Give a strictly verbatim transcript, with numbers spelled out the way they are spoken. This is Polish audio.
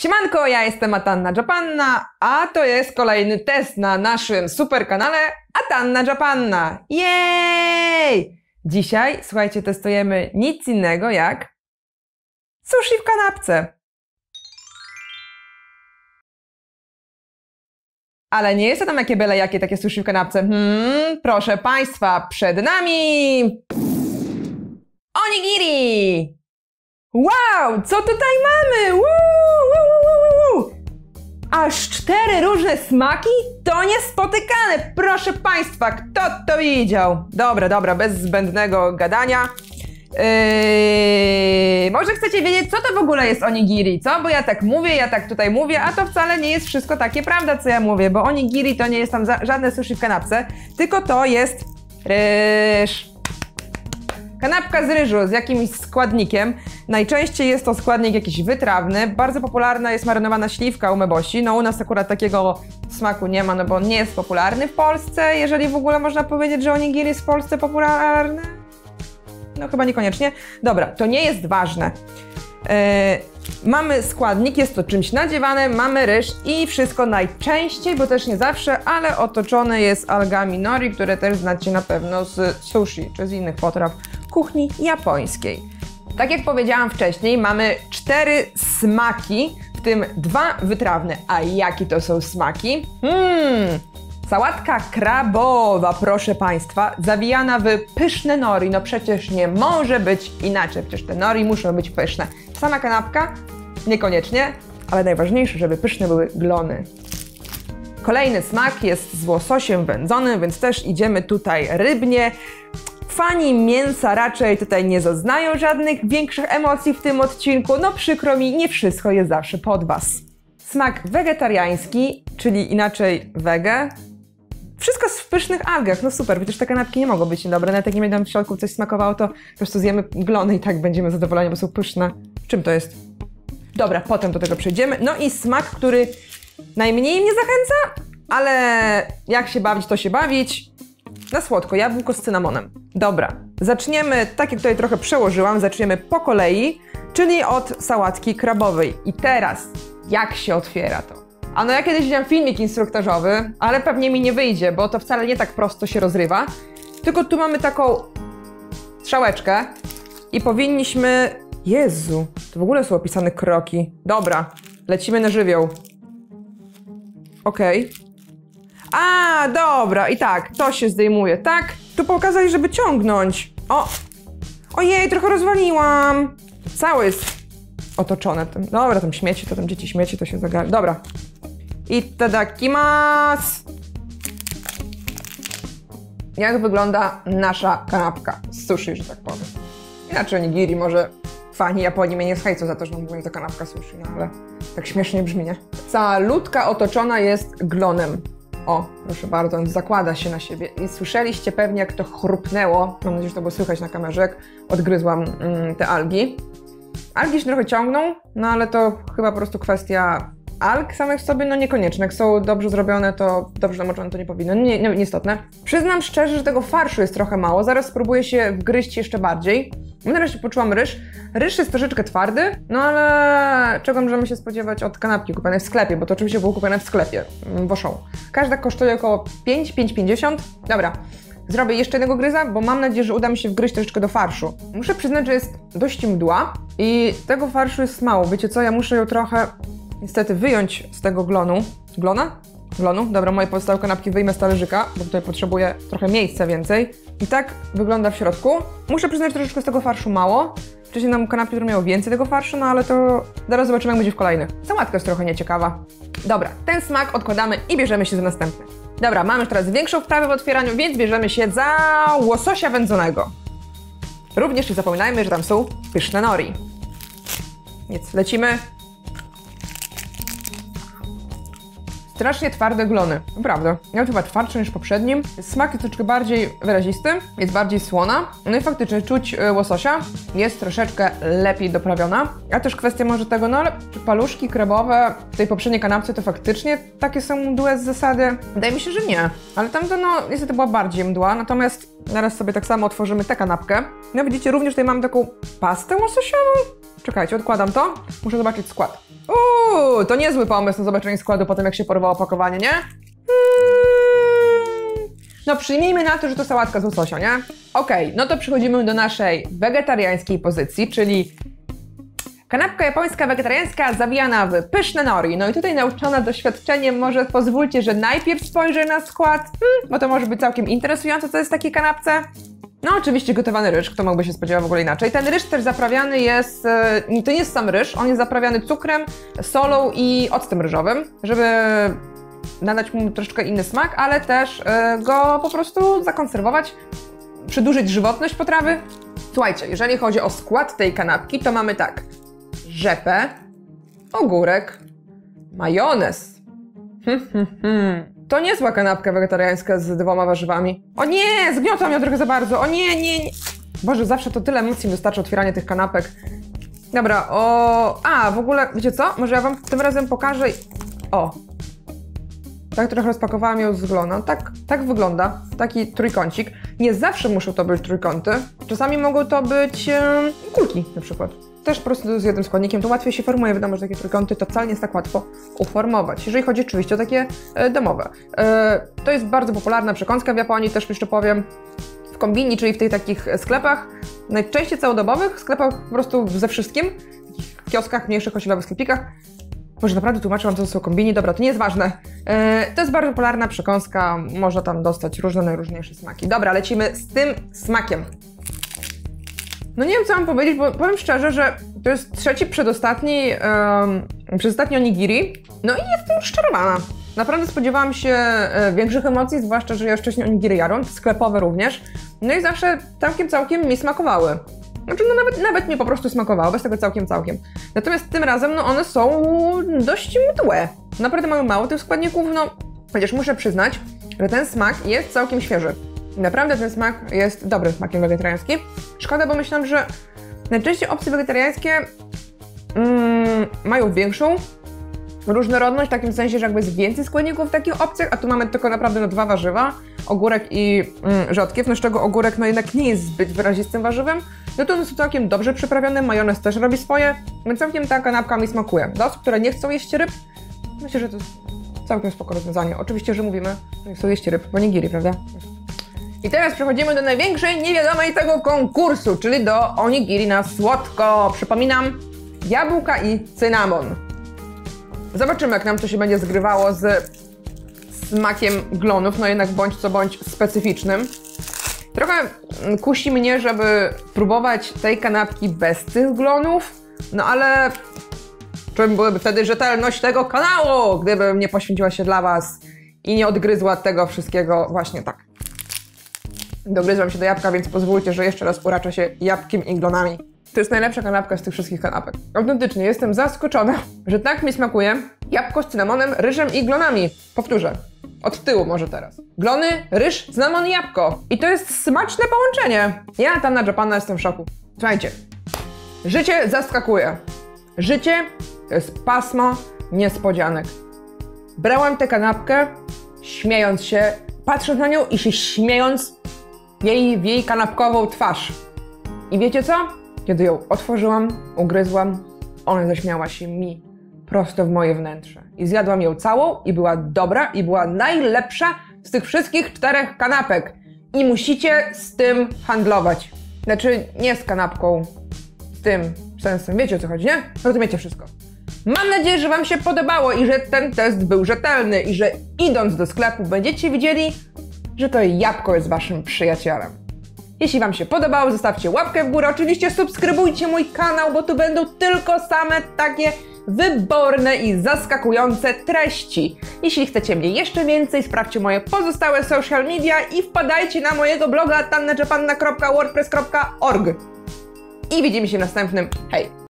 Siemanko, ja jestem Atanna Japanna, a to jest kolejny test na naszym super kanale Atanna Japanna. Jej! Dzisiaj, słuchajcie, testujemy nic innego jak sushi w kanapce. Ale nie jest to tam jakie byle jakie takie sushi w kanapce. Hmm, proszę Państwa, przed nami onigiri! Wow, co tutaj mamy? Woo, woo, woo, woo. Aż cztery różne smaki? To niespotykane! Proszę Państwa, kto to widział? Dobra, dobra, bez zbędnego gadania. Yy, może chcecie wiedzieć, co to w ogóle jest onigiri, co? Bo ja tak mówię, ja tak tutaj mówię, a to wcale nie jest wszystko takie prawda, co ja mówię, bo onigiri to nie jest tam żadne sushi w kanapce, tylko to jest ryż. Kanapka z ryżu z jakimś składnikiem. Najczęściej jest to składnik jakiś wytrawny. Bardzo popularna jest marynowana śliwka umeboshi. No u nas akurat takiego smaku nie ma, no bo nie jest popularny w Polsce. Jeżeli w ogóle można powiedzieć, że onigiri jest w Polsce popularny. No chyba niekoniecznie. Dobra, to nie jest ważne. Yy, mamy składnik, jest to czymś nadziewane, mamy ryż i wszystko najczęściej, bo też nie zawsze, ale otoczone jest algami nori, które też znacie na pewno z sushi, czy z innych potraw kuchni japońskiej. Tak jak powiedziałam wcześniej, mamy cztery smaki, w tym dwa wytrawne. A jakie to są smaki? Hmm... Sałatka krabowa, proszę Państwa, zawijana w pyszne nori. No przecież nie może być inaczej, przecież te nori muszą być pyszne. Sama kanapka? Niekoniecznie, ale najważniejsze, żeby pyszne były glony. Kolejny smak jest z łososiem wędzonym, więc też idziemy tutaj rybnie. Fani mięsa raczej tutaj nie zaznają żadnych większych emocji w tym odcinku. No przykro mi, nie wszystko jest zawsze pod Was. Smak wegetariański, czyli inaczej wege. Wszystko jest w pysznych algach, no super, przecież te kanapki nie mogą być niedobre, nawet jak nie będą w środku coś smakowało, to po prostu zjemy glony i tak będziemy zadowoleni, bo są pyszne. Czym to jest? Dobra, potem do tego przejdziemy. No i smak, który najmniej mnie zachęca, ale jak się bawić, to się bawić. Na słodko, jabłko z cynamonem. Dobra, zaczniemy, tak jak tutaj trochę przełożyłam, zaczniemy po kolei, czyli od sałatki krabowej. I teraz, jak się otwiera to? A no ja kiedyś widziałam filmik instruktażowy, ale pewnie mi nie wyjdzie, bo to wcale nie tak prosto się rozrywa. Tylko tu mamy taką strzałeczkę i powinniśmy... Jezu, to w ogóle są opisane kroki. Dobra, lecimy na żywioł. Okej. Okay. A, dobra, i tak, to się zdejmuje, tak? Tu pokazali, żeby ciągnąć. O! Ojej, trochę rozwaliłam. Całe jest otoczone tym. Dobra, tam śmieci, to tam dzieci śmieci, to się zagarnie. Dobra. Itadakimasu! Jak wygląda nasza kanapka z sushi, że tak powiem. Inaczej onigiri, może fani Japonii mnie nie zhejcą za to, że mówię, że to kanapka sushi, no ale tak śmiesznie brzmi, nie? Calutka otoczona jest glonem. O, proszę bardzo, on zakłada się na siebie. I słyszeliście pewnie, jak to chrupnęło. Mam nadzieję, że to było słychać na kamerze, jak odgryzłam mm, te algi. Algi się trochę ciągną, no ale to chyba po prostu kwestia alg samych w sobie, no niekoniecznie. Jak są dobrze zrobione, to dobrze namoczone, to nie powinno. Nie, nie, nieistotne. Przyznam szczerze, że tego farszu jest trochę mało. Zaraz spróbuję się wgryźć jeszcze bardziej. Na razie poczułam ryż. Ryż jest troszeczkę twardy, no ale czego możemy się spodziewać od kanapki kupionej w sklepie, bo to oczywiście było kupione w sklepie, w Auchan. Każda kosztuje około pięć, pięć pięćdziesiąt. Dobra. Zrobię jeszcze jednego gryza, bo mam nadzieję, że uda mi się wgryźć troszeczkę do farszu. Muszę przyznać, że jest dość mdła i tego farszu jest mało. Wiecie co, ja muszę ją trochę niestety wyjąć z tego glonu. Glona? Glonu? Dobra, moje pozostałe kanapki wyjmę z talerzyka, bo tutaj potrzebuję trochę miejsca więcej. I tak wygląda w środku. Muszę przyznać, że troszeczkę z tego farszu mało. Wcześniej nam kanapki, które miały więcej tego farszu, no ale to zaraz zobaczymy, jak będzie w kolejnych. Sałatka jest trochę nieciekawa. Dobra, ten smak odkładamy i bierzemy się za następny. Dobra, mamy już teraz większą wprawę w otwieraniu, więc bierzemy się za łososia wędzonego. Również nie zapominajmy, że tam są pyszne nori. Więc lecimy. Strasznie twarde glony, naprawdę. Nawet chyba twardsze niż poprzednim. Smak jest troszeczkę bardziej wyrazisty, jest bardziej słona. No i faktycznie czuć łososia jest troszeczkę lepiej doprawiona. A też kwestia może tego, no ale paluszki krabowe w tej poprzedniej kanapce to faktycznie takie są mdłe z zasady? Wydaje mi się, że nie. Ale tamto no niestety była bardziej mdła, natomiast Zaraz sobie tak samo otworzymy tę kanapkę. No widzicie, również tutaj mam taką pastę łososiową. Czekajcie, odkładam to. Muszę zobaczyć skład. Uuu, to niezły pomysł na zobaczenie składu po tym, jak się porwało opakowanie, nie? Hmm. No przyjmijmy na to, że to sałatka z łososia, nie? Okej, okay, no to przechodzimy do naszej wegetariańskiej pozycji, czyli kanapka japońska wegetariańska zawijana w pyszne nori. No i tutaj nauczona doświadczeniem, może pozwólcie, że najpierw spojrzę na skład, hmm, bo to może być całkiem interesujące, co jest w takiej kanapce. No oczywiście gotowany ryż, kto mógłby się spodziewać w ogóle inaczej. Ten ryż też zaprawiany jest, to nie jest sam ryż, on jest zaprawiany cukrem, solą i octem ryżowym, żeby nadać mu troszeczkę inny smak, ale też go po prostu zakonserwować, przedłużyć żywotność potrawy. Słuchajcie, jeżeli chodzi o skład tej kanapki, to mamy tak: rzepę, ogórek, majonez. Hmm, hmm, hmm. To niezła kanapka wegetariańska z dwoma warzywami. O nie, zgniotła mnie trochę za bardzo. O nie, nie, nie. Boże, zawsze to tyle emocji mi wystarczy otwieranie tych kanapek. Dobra, o... A, w ogóle, wiecie co? Może ja wam tym razem pokażę... O. Tak trochę rozpakowałam ją z glona. Tak, tak wygląda. Taki trójkącik. Nie zawsze muszą to być trójkąty. Czasami mogą to być e, kulki na przykład. Też po prostu z jednym składnikiem, to łatwiej się formuje. Wiadomo, że takie trójkąty to wcale nie jest tak łatwo uformować. Jeżeli chodzi oczywiście o takie e, domowe. E, to jest bardzo popularna przekąska w Japonii, też jeszcze powiem. W kombini, czyli w tych takich sklepach, najczęściej całodobowych, sklepach po prostu ze wszystkim, w kioskach, mniejszych osiedlowych sklepikach. Może naprawdę tłumaczę wam, co to są kombini. Dobra, to nie jest ważne. E, to jest bardzo popularna przekąska, można tam dostać różne, najróżniejsze smaki. Dobra, lecimy z tym smakiem. No nie wiem, co mam powiedzieć, bo powiem szczerze, że to jest trzeci przedostatni, um, przedostatni onigiri. No i jestem rozczarowana. Naprawdę spodziewałam się e, większych emocji, zwłaszcza, że ja już wcześniej onigiri jadłam, sklepowe również. No i zawsze całkiem, całkiem mi smakowały. Znaczy, no nawet, nawet mi po prostu smakowało, bez tego całkiem, całkiem. Natomiast tym razem, no one są dość mdłe. Naprawdę mają mało tych składników, no chociaż muszę przyznać, że ten smak jest całkiem świeży. Naprawdę ten smak jest dobrym smakiem wegetariańskim. Szkoda, bo myślałam, że najczęściej opcje wegetariańskie mm, mają większą różnorodność, w takim sensie, że jakby jest więcej składników w takich opcjach, a tu mamy tylko naprawdę no, dwa warzywa, ogórek i mm, rzodkiew, no z czego ogórek no jednak nie jest zbyt wyrazistym warzywem, no to one są całkiem dobrze przyprawione, majonez też robi swoje, więc całkiem ta kanapka mi smakuje. Dla osób, które nie chcą jeść ryb, myślę, że to jest całkiem spoko rozwiązanie. Oczywiście, że mówimy, że nie chcą jeść ryb, bo nigiri, prawda? I teraz przechodzimy do największej niewiadomej tego konkursu, czyli do onigiri na słodko. Przypominam, jabłka i cynamon. Zobaczymy, jak nam to się będzie zgrywało z smakiem glonów, no jednak bądź co bądź specyficznym. Trochę kusi mnie, żeby próbować tej kanapki bez tych glonów, no ale czym byłaby wtedy rzetelność tego kanału, gdybym nie poświęciła się dla was i nie odgryzła tego wszystkiego właśnie tak. Dogryzłam się do jabłka, więc pozwólcie, że jeszcze raz uraczę się jabłkiem i glonami. To jest najlepsza kanapka z tych wszystkich kanapek. Autentycznie, jestem zaskoczona, że tak mi smakuje jabłko z cynamonem, ryżem i glonami. Powtórzę. Od tyłu może teraz. Glony, ryż, cynamon i jabłko. I to jest smaczne połączenie. Ja tam na Japana jestem w szoku. Słuchajcie. Życie zaskakuje. Życie to jest pasmo niespodzianek. Brałam tę kanapkę, śmiejąc się, patrząc na nią i się śmiejąc jej, w jej kanapkową twarz. I wiecie co? Kiedy ją otworzyłam, ugryzłam, ona zaśmiała się mi prosto w moje wnętrze. I zjadłam ją całą i była dobra i była najlepsza z tych wszystkich czterech kanapek. I musicie z tym handlować. Znaczy, nie z kanapką, z tym sensem. Wiecie, o co chodzi, nie? Rozumiecie wszystko. Mam nadzieję, że wam się podobało i że ten test był rzetelny i że idąc do sklepu będziecie widzieli, że to jabłko jest waszym przyjacielem. Jeśli wam się podobało, zostawcie łapkę w górę. Oczywiście subskrybujcie mój kanał, bo tu będą tylko same takie wyborne i zaskakujące treści. Jeśli chcecie mnie jeszcze więcej, sprawdźcie moje pozostałe social media i wpadajcie na mojego bloga tannajapanna kropka wordpress kropka org. I widzimy się w następnym. Hej!